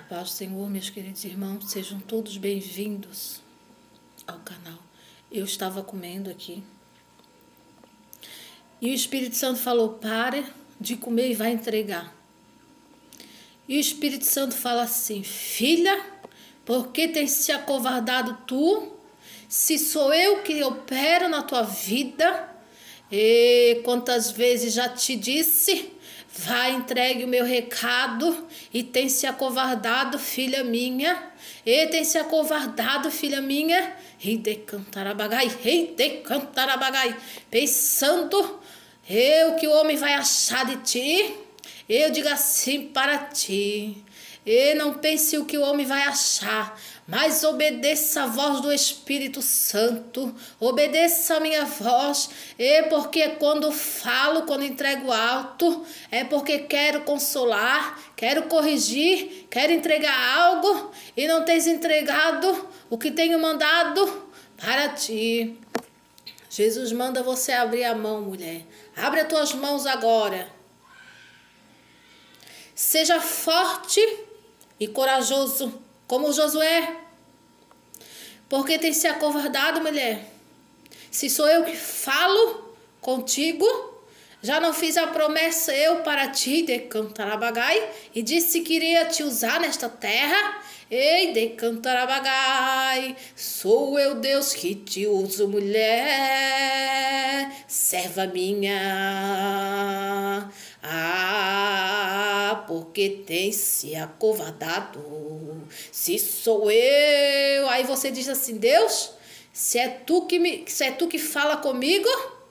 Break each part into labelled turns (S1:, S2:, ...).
S1: Paz do Senhor, meus queridos irmãos, sejam todos bem-vindos ao canal. Eu estava comendo aqui e o Espírito Santo falou: para de comer e vai entregar. E o Espírito Santo fala assim: filha, por que tens se acovardado tu? Se sou eu que opero na tua vida, e quantas vezes já te disse, vai, entregue o meu recado, e tem se acovardado, filha minha, e tem se acovardado, filha minha, rei de cantarabagai, pensando eu que o homem vai achar de ti. Eu digo assim para ti: e não pense o que o homem vai achar, mas obedeça a voz do Espírito Santo, obedeça a minha voz, porque quando falo, quando entrego alto, é porque quero consolar, quero corrigir, quero entregar algo, e não tens entregado o que tenho mandado para ti. Jesus manda você abrir a mão, mulher. Abre as tuas mãos agora. Seja forte e corajoso como Josué. Porque tem se acovardado, mulher? Se sou eu que falo contigo, já não fiz a promessa eu para ti de Cantarabagai, e disse que iria te usar nesta terra. Ei, de Cantarabagai, sou eu Deus que te uso, mulher, serva minha. Porque tem se acovardado. Se sou eu. Aí você diz assim: Deus, se é tu que fala comigo,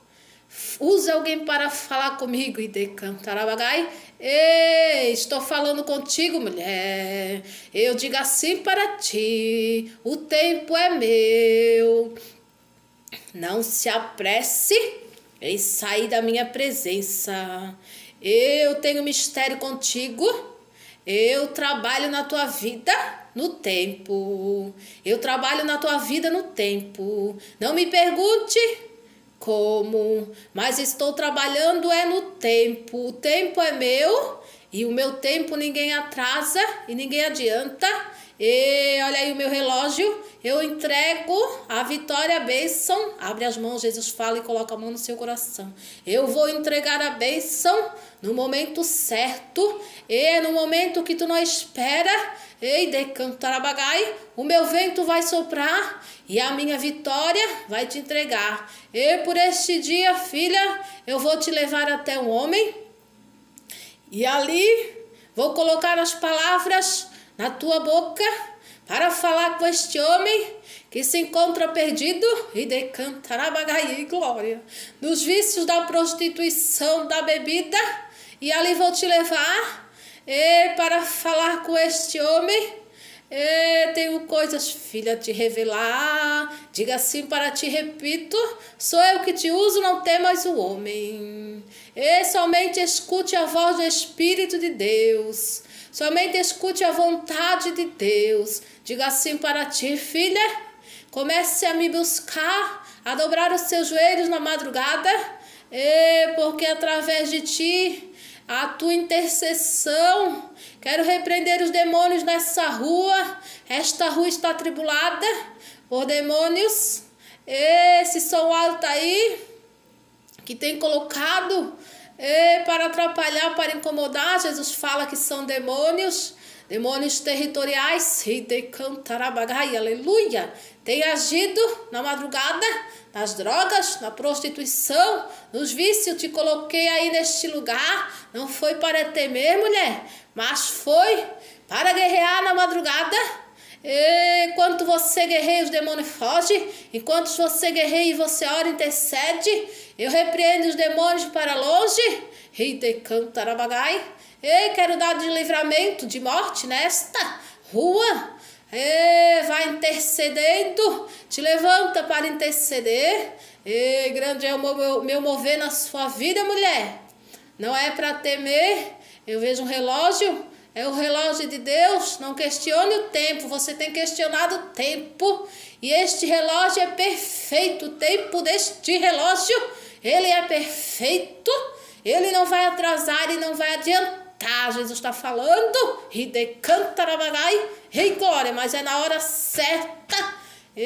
S1: usa alguém para falar comigo. E de Cantarabagai, ei, estou falando contigo, mulher. Eu digo assim para ti: o tempo é meu. Não se apresse em sair da minha presença. Eu tenho mistério contigo. Eu trabalho na tua vida no tempo. Eu trabalho na tua vida no tempo. Não me pergunte como, mas estou trabalhando no tempo. O tempo é meu e o meu tempo ninguém atrasa e ninguém adianta. E olha aí o meu relógio. Eu entrego a vitória, a bênção. Abre as mãos, Jesus fala, e coloca a mão no seu coração. Eu vou entregar a bênção no momento certo, e no momento que tu não espera. Ei, de Cantarabagai, o meu vento vai soprar e a minha vitória vai te entregar. E por este dia, filha, eu vou te levar até um homem, e ali vou colocar as palavras na tua boca para falar com este homem que se encontra perdido, e de Cantarabagai, glória, nos vícios da prostituição, da bebida. E ali vou te levar para falar com este homem. Tenho coisas, filha, a te revelar. Diga assim para ti, repito: sou eu que te uso, não temas o homem. E somente escute a voz do Espírito de Deus. Somente escute a vontade de Deus. Diga assim para ti, filha: comece a me buscar, a dobrar os seus joelhos na madrugada, porque através de ti, a tua intercessão, quero repreender os demônios nessa rua. Esta rua está atribulada por demônios. Esse som alto aí que tem colocado para atrapalhar, para incomodar. Jesus fala que são demônios territoriais. E de Cantarabagai, aleluia, tem agido na madrugada, nas drogas, na prostituição, nos vícios. Te coloquei aí neste lugar, não foi para temer, mulher, mas foi para guerrear na madrugada. Enquanto você guerreia, os demônios fogem. Enquanto você guerreia e você ora, intercede, eu repreendo os demônios para longe. E de Cantarabagai, quero dar de livramento de morte nesta rua. Vai intercedendo, te levanta para interceder. Grande é o meu mover na sua vida, mulher. Não é para temer. Eu vejo um relógio, é o relógio de Deus. Não questione o tempo, você tem questionado o tempo. E este relógio é perfeito. O tempo deste relógio, ele é perfeito. Ele não vai atrasar e não vai adiantar. cantar, Jesus está falando, e de cantarabagai, rei glória, mas é na hora certa.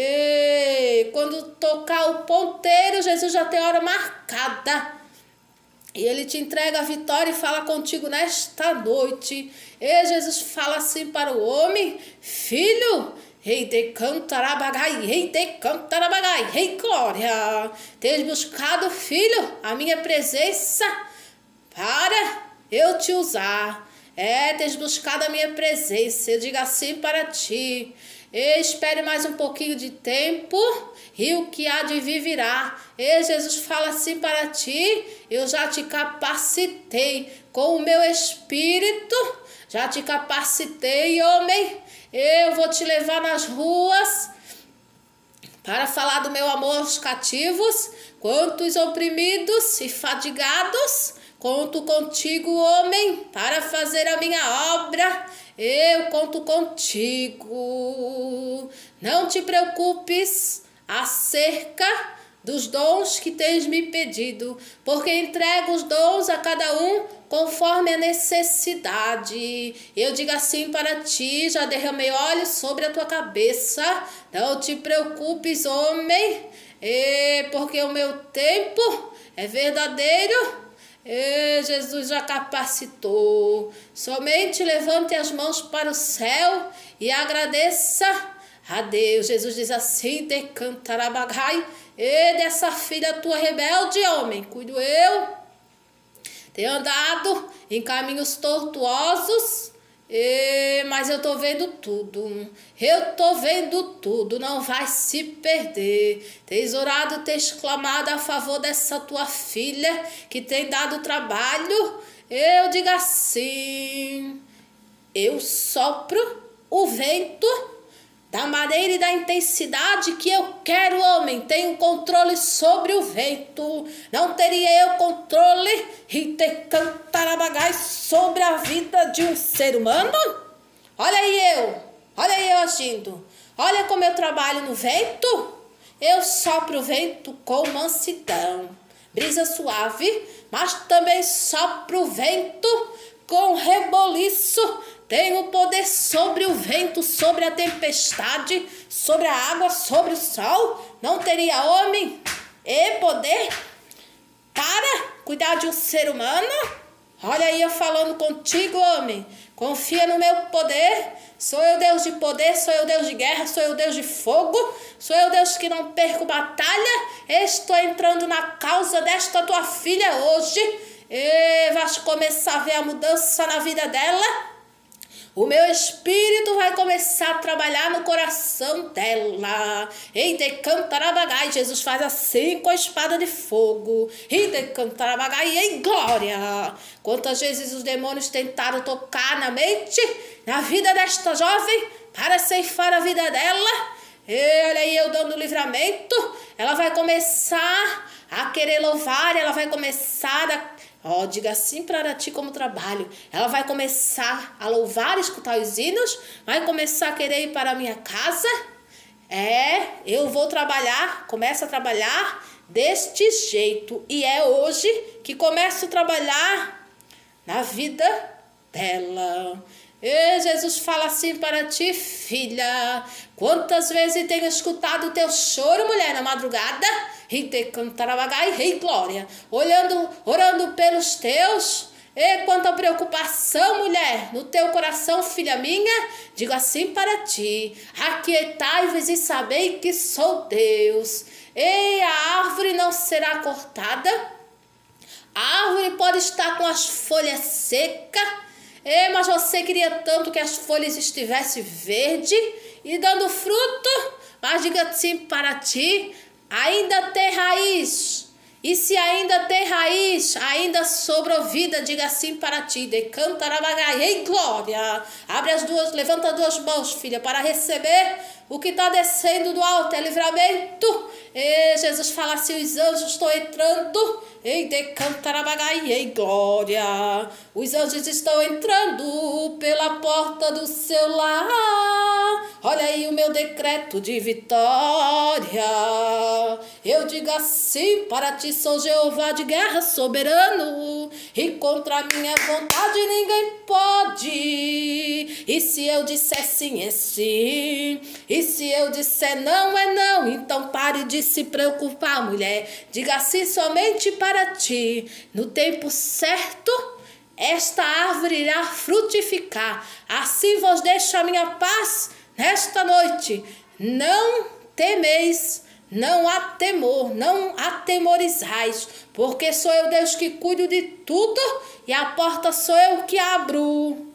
S1: E quando tocar o ponteiro, Jesus já tem hora marcada. E ele te entrega a vitória e fala contigo nesta noite. E Jesus fala assim para o homem: filho, rei de cantarabagai, rei de cantarabagai, rei glória. Tens buscado, filho, a minha presença para eu te usar. Tens buscado a minha presença. Eu digo assim para ti: espere mais um pouquinho de tempo e o que há de vir virá. E Jesus fala assim para ti: eu já te capacitei com o meu espírito, já te capacitei, homem. Eu vou te levar nas ruas para falar do meu amor aos cativos. Quantos oprimidos e fadigados, conto contigo, homem, para fazer a minha obra. Eu conto contigo. Não te preocupes acerca dos dons que tens me pedido, porque entrego os dons a cada um conforme a necessidade. Eu digo assim para ti: já derramei óleo sobre a tua cabeça. Não te preocupes, homem, porque o meu tempo é verdadeiro. Jesus já capacitou. Somente levante as mãos para o céu e agradeça a Deus. Jesus diz assim: de cantarabagai, e dessa filha tua rebelde, homem, cuido eu. Tenho andado em caminhos tortuosos, mas eu estou vendo tudo. Eu estou vendo tudo. Não vai se perder. Tens orado, tens clamado a favor dessa tua filha que tem dado trabalho. Eu digo assim: eu sopro o vento da maneira e da intensidade que eu quero, homem. Tenho controle sobre o vento. Não teria eu controle e te cantarabagai sobre a vida de um ser humano? Olha aí eu agindo. Olha como eu trabalho no vento. Eu sopro o vento com mansidão, brisa suave, mas também sopro o vento com reboliço. Tenho poder sobre o vento, sobre a tempestade, sobre a água, sobre o sol. Não teria homem e poder para cuidar de um ser humano? Olha aí eu falando contigo, homem. Confia no meu poder. Sou eu Deus de poder, sou eu Deus de guerra, sou eu Deus de fogo. Sou eu Deus que não perco batalha. Estou entrando na causa desta tua filha hoje. E vais começar a ver a mudança na vida dela. O meu espírito vai começar a trabalhar no coração dela. E de cantarabagai, Jesus faz assim com a espada de fogo. E de cantarabagai, em glória. Quantas vezes os demônios tentaram tocar na mente, na vida desta jovem, para ceifar a vida dela. E olha aí eu dando livramento. Ela vai começar a querer louvar, ela vai começar a... diga assim para ti como trabalho. Ela vai começar a louvar, escutar os hinos, vai começar a querer ir para a minha casa. Eu vou trabalhar, começo a trabalhar deste jeito. E é hoje que começo a trabalhar na vida dela. E Jesus fala assim para ti, filha: quantas vezes tenho escutado o teu choro, mulher, na madrugada? E te cantarabagai, rei glória, orando pelos teus. E quanta preocupação, mulher, no teu coração, filha minha, digo assim para ti: aquietai-vos e sabei que sou Deus. E a árvore não será cortada. A árvore pode estar com as folhas secas, mas você queria tanto que as folhas estivessem verdes e dando fruto. Mas diga assim para ti: ainda tem raiz. E se ainda tem raiz, ainda sobrou vida. Diga assim para ti: de cantarabagai, em glória. Abre as duas, levanta as duas mãos, filha, para receber o que está descendo do alto, é livramento. E Jesus fala assim: os anjos estão entrando, e de cantarabagai, em glória. Os anjos estão entrando pela porta do seu lar. olha aí o meu decreto de vitória. Eu digo assim para ti, sou Jeová de guerra soberano, e contra a minha vontade ninguém pode. E se eu disser sim, é sim. E se eu disser não, é não. Então pare de se preocupar, mulher. Diga assim somente para ti. No tempo certo, esta árvore irá frutificar. Assim vos deixo a minha paz nesta noite. Não temeis, não há temor, não atemorizais, porque sou eu Deus que cuido de tudo e a porta sou eu que abro.